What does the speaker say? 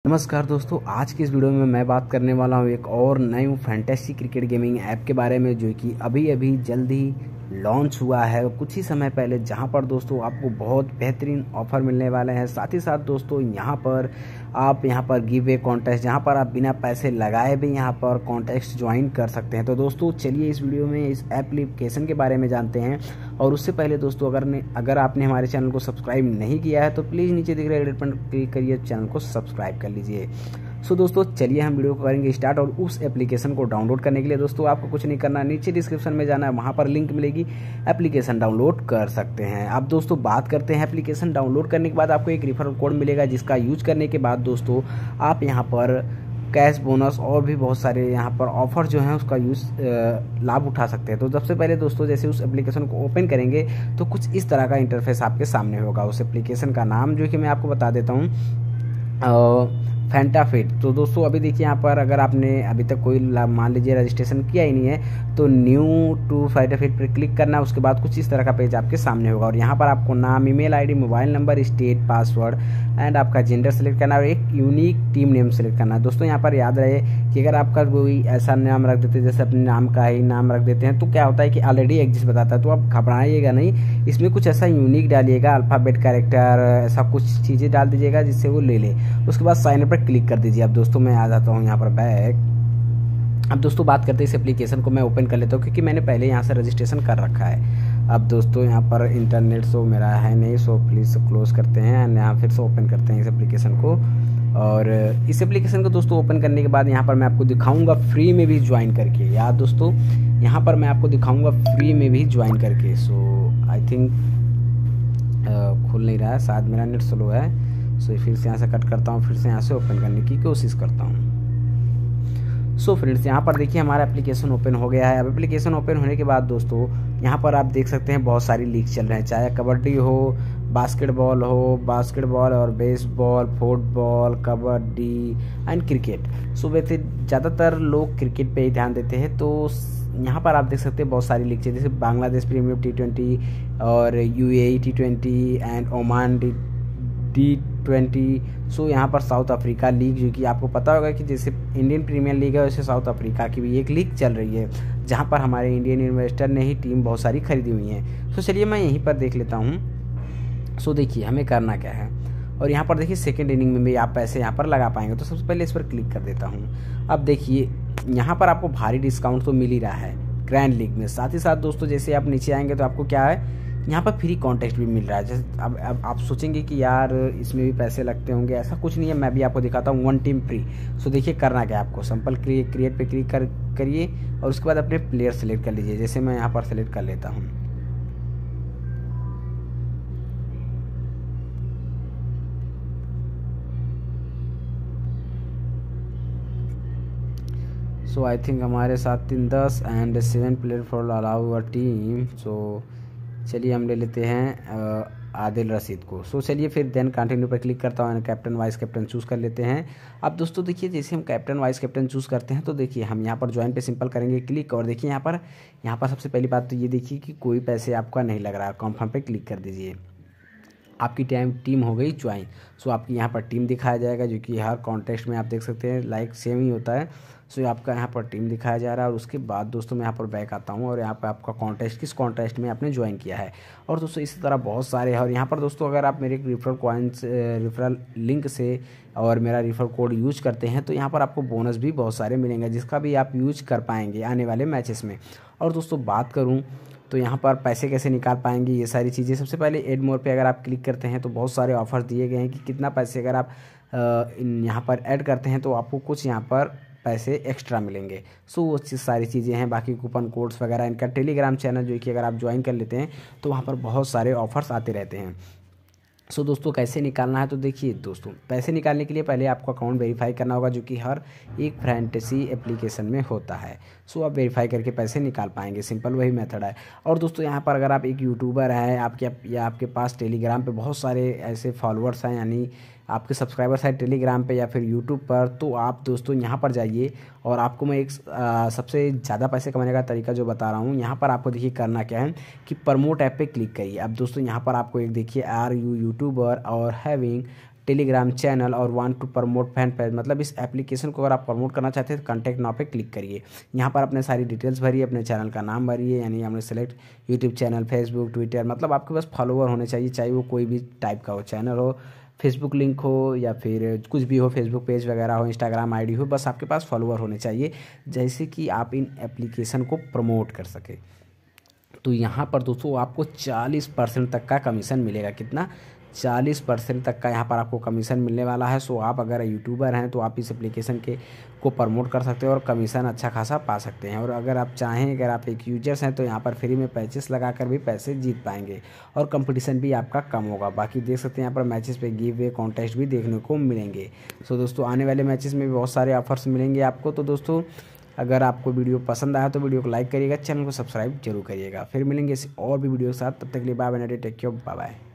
नमस्कार दोस्तों, आज की इस वीडियो में मैं बात करने वाला हूँ एक और नई फैंटेसी क्रिकेट गेमिंग ऐप के बारे में जो कि अभी अभी जल्द ही लॉन्च हुआ है कुछ ही समय पहले, जहां पर दोस्तों आपको बहुत बेहतरीन ऑफर मिलने वाले हैं। साथ ही साथ दोस्तों यहां पर गिव वे कॉन्टेस्ट, जहां पर आप बिना पैसे लगाए भी यहां पर कॉन्टेस्ट ज्वाइन कर सकते हैं। तो दोस्तों चलिए इस वीडियो में इस एप्लीकेशन के बारे में जानते हैं। और उससे पहले दोस्तों अगर आपने हमारे चैनल को सब्सक्राइब नहीं किया है तो प्लीज़ नीचे दिख रहे रेड बटन क्लिक करिए, चैनल को सब्सक्राइब कर लीजिए। सो दोस्तों चलिए हम वीडियो को करेंगे स्टार्ट। और उस एप्लीकेशन को डाउनलोड करने के लिए दोस्तों आपको कुछ नहीं करना, नीचे डिस्क्रिप्शन में जाना है, वहाँ पर लिंक मिलेगी, एप्लीकेशन डाउनलोड कर सकते हैं। अब दोस्तों बात करते हैं एप्लीकेशन डाउनलोड करने के बाद आपको एक रिफरल कोड मिलेगा, जिसका यूज करने के बाद दोस्तों आप यहाँ पर कैश बोनस और भी बहुत सारे यहाँ पर ऑफर जो हैं उसका लाभ उठा सकते हैं। तो सबसे पहले दोस्तों जैसे उस एप्लीकेशन को ओपन करेंगे तो कुछ इस तरह का इंटरफेस आपके सामने होगा। उस एप्लीकेशन का नाम जो कि मैं आपको बता देता हूँ, फैंटाफिट। तो दोस्तों अभी देखिए यहाँ पर अगर आपने अभी तक कोई मान लीजिए रजिस्ट्रेशन किया ही नहीं है तो न्यू टू फैंटाफिट पर क्लिक करना है। उसके बाद कुछ इस तरह का पेज आपके सामने होगा और यहाँ पर आपको नाम, email ID, mobile number, state, password and आपका जेंडर सेलेक्ट करना है और एक यूनिक टीम नेम सेलेक्ट करना है। दोस्तों यहाँ पर याद रहे कि अगर आपका कोई ऐसा नाम रख देते हैं जैसे अपने नाम का ही नाम रख देते हैं तो क्या होता है कि ऑलरेडी एग्जिस्ट बताता है, तो आप घबराइएगा नहीं, इसमें कुछ ऐसा यूनिक डालिएगा, अल्फ़ाबेट, कैरेक्टर, ऐसा कुछ चीज़ें डाल दीजिएगा जिससे वो ले ले। उसके बाद साइन अप पर क्लिक कर दीजिए। अब दोस्तों मैं आ जाता हूँ यहाँ पर बैक। अब दोस्तों बात करते हैं इस एप्लीकेशन को मैं ओपन कर लेता हूँ क्योंकि मैंने पहले यहाँ से रजिस्ट्रेशन कर रखा है। अब दोस्तों यहाँ पर इंटरनेट सो मेरा है नहीं, सो प्लीज़ क्लोज करते हैं एंड यहाँ फिर से ओपन करते हैं इस एप्लीकेशन को। और इस एप्लीकेशन को दोस्तों ओपन करने के बाद यहाँ पर मैं आपको दिखाऊंगा फ्री में भी ज्वाइन करके। याद दोस्तों यहाँ पर मैं आपको दिखाऊंगा फ्री में भी ज्वाइन करके। सो आई थिंक खुल नहीं रहा है, शायद मेरा नेट स्लो है। सो फिर से यहाँ से कट करता हूँ, फिर से यहाँ से ओपन करने की कोशिश करता हूँ। सो फ्रेंड्स यहाँ पर देखिए हमारा एप्लीकेशन ओपन हो गया है। अब एप्लीकेशन ओपन होने के बाद दोस्तों यहाँ पर आप देख सकते हैं बहुत सारी लीग चल रहे हैं, चाहे कबड्डी हो, बास्केटबॉल और baseball, football, kabaddi and cricket. So वैसे ज़्यादातर लोग क्रिकेट पे ही ध्यान देते हैं, तो यहाँ पर आप देख सकते हैं बहुत सारी लीग चल, जैसे बांग्लादेश प्रीमियर T20 और UAE T20 and Oman T20। सो यहाँ पर साउथ अफ्रीका लीग, जो कि आपको पता होगा कि जैसे इंडियन प्रीमियर लीग है वैसे साउथ अफ्रीका की भी एक लीग चल रही है, जहाँ पर हमारे इंडियन इन्वेस्टर ने ही टीम बहुत सारी खरीदी हुई हैं। तो चलिए मैं यहीं पर देख लेता हूँ। सो देखिए हमें करना क्या है, और यहाँ पर देखिए सेकेंड इनिंग में भी आप पैसे यहाँ पर लगा पाएंगे। तो सबसे पहले इस पर क्लिक कर देता हूँ। अब देखिए यहाँ पर आपको भारी डिस्काउंट तो मिल ही रहा है ग्रैंड लीग में। साथ ही साथ दोस्तों जैसे आप नीचे आएंगे तो आपको क्या है, यहाँ पर फ्री कॉन्टेस्ट भी मिल रहा है। जैसे अब आप सोचेंगे कि यार इसमें भी पैसे लगते होंगे, ऐसा कुछ नहीं है, मैं भी आपको दिखाता हूँ। 1 टीम फ्री। सो देखिए करना क्या है आपको, सिंपल क्रिएट पे क्लिक करिए और उसके बाद अपने प्लेयर सेलेक्ट कर लीजिए। जैसे मैं यहाँ पर सेलेक्ट कर लेता हूँ। सो आई थिंक हमारे साथ 10 एंड 7 player for allow a team. So चलिए हम ले लेते हैं आदिल रशीद को। सो चलिए फिर देन कंटिन्यू पर क्लिक करता हूँ, कैप्टन वाइस कैप्टन चूज़ कर लेते हैं। अब दोस्तों देखिए जैसे हम कैप्टन वाइस कैप्टन चूज़ करते हैं तो देखिए हम यहाँ पर ज्वाइन पे सिंपल करेंगे क्लिक, और देखिए यहाँ पर सबसे पहली बात तो ये देखिए कि कोई पैसे आपका नहीं लग रहा। कन्फर्म पे क्लिक कर दीजिए, आपकी टीम हो गई ज्वाइन। सो आपकी यहाँ पर टीम दिखाया जाएगा, जो कि हर कॉन्टेस्ट में आप देख सकते हैं लाइक सेम ही होता है। सो आपका यहाँ पर टीम दिखाया जा रहा है। और उसके बाद दोस्तों मैं यहाँ पर बैक आता हूँ और यहाँ पर आपका कॉन्टेस्ट किस कॉन्टेस्ट में आपने ज्वाइन किया है। और दोस्तों इसी तरह बहुत सारे हैं। और यहाँ पर दोस्तों अगर आप मेरे रेफरल लिंक से और मेरा रेफरल कोड यूज करते हैं तो यहाँ पर आपको बोनस भी बहुत सारे मिलेंगे, जिसका भी आप यूज कर पाएंगे आने वाले मैचेस में। और दोस्तों बात करूँ तो यहाँ पर पैसे कैसे निकाल पाएंगे, ये सारी चीज़ें, सबसे पहले एड मोर पे अगर आप क्लिक करते हैं तो बहुत सारे ऑफर्स दिए गए हैं कि कितना पैसे अगर आप यहाँ पर ऐड करते हैं तो आपको कुछ यहाँ पर पैसे एक्स्ट्रा मिलेंगे। सो वो सारी चीज़ें हैं। बाकी कूपन कोड्स वगैरह, इनका टेलीग्राम चैनल जो कि अगर आप ज्वाइन कर लेते हैं तो वहाँ पर बहुत सारे ऑफर्स आते रहते हैं। सो दोस्तों कैसे निकालना है, तो देखिए दोस्तों पैसे निकालने के लिए पहले आपको अकाउंट वेरीफाई करना होगा, जो कि हर एक फैंटेसी एप्लीकेशन में होता है। सो आप वेरीफाई करके पैसे निकाल पाएंगे, सिंपल वही मेथड है। और दोस्तों यहाँ पर अगर आप एक यूट्यूबर हैं आपके पास टेलीग्राम पे बहुत सारे ऐसे फॉलोअर्स हैं, यानी आपके सब्सक्राइबर्स हैं टेलीग्राम पे या फिर यूट्यूब पर, तो आप दोस्तों यहाँ पर जाइए और आपको मैं एक सबसे ज़्यादा पैसे कमाने का तरीका जो बता रहा हूँ। यहाँ पर आपको देखिए करना क्या है कि प्रमोट ऐप पे क्लिक करिए। अब दोस्तों यहाँ पर आपको एक देखिए आर यू यूट्यूबर और हैविंग टेलीग्राम चैनल और want to promote fan page, मतलब इस एप्लीकेशन को अगर आप प्रमोट करना चाहते हैं तो कॉन्टैक्ट नाउ पे क्लिक करिए। यहाँ पर अपने सारी डिटेल्स भरिए, अपने चैनल का नाम भरिए, यानी हमने select YouTube channel, Facebook, Twitter, मतलब आपके पास फॉलोअर होने चाहिए, चाहे वो कोई भी टाइप का हो, चैनल हो, फेसबुक लिंक हो या फिर कुछ भी हो, फेसबुक पेज वगैरह हो, इंस्टाग्राम आईडी हो, बस आपके पास फॉलोअर होने चाहिए जैसे कि आप इन एप्लीकेशन को प्रमोट कर सके। तो यहाँ पर दोस्तों आपको 40% तक का कमीशन मिलेगा। कितना? 40% तक का यहाँ पर आपको कमीशन मिलने वाला है। सो आप अगर यूट्यूबर हैं तो आप इस एप्लीकेशन को प्रमोट कर सकते हो और कमीशन अच्छा खासा पा सकते हैं। और अगर आप चाहें, अगर आप एक यूजर्स हैं तो यहाँ पर फ्री में पैचेस लगाकर भी पैसे जीत पाएंगे और कंपटीशन भी आपका कम होगा। बाकी देख सकते हैं यहाँ पर मैचेस पे गिव वे कॉन्टेस्ट भी देखने को मिलेंगे। सो दोस्तों आने वाले मैचेस में भी बहुत सारे ऑफर्स मिलेंगे आपको। तो दोस्तों अगर आपको वीडियो पसंद आया तो वीडियो को लाइक करिएगा, चैनल को सब्सक्राइब जरूर करिएगा। फिर मिलेंगे इस और भी वीडियो के साथ, तब तक के लिए bye bye, take care, bye bye.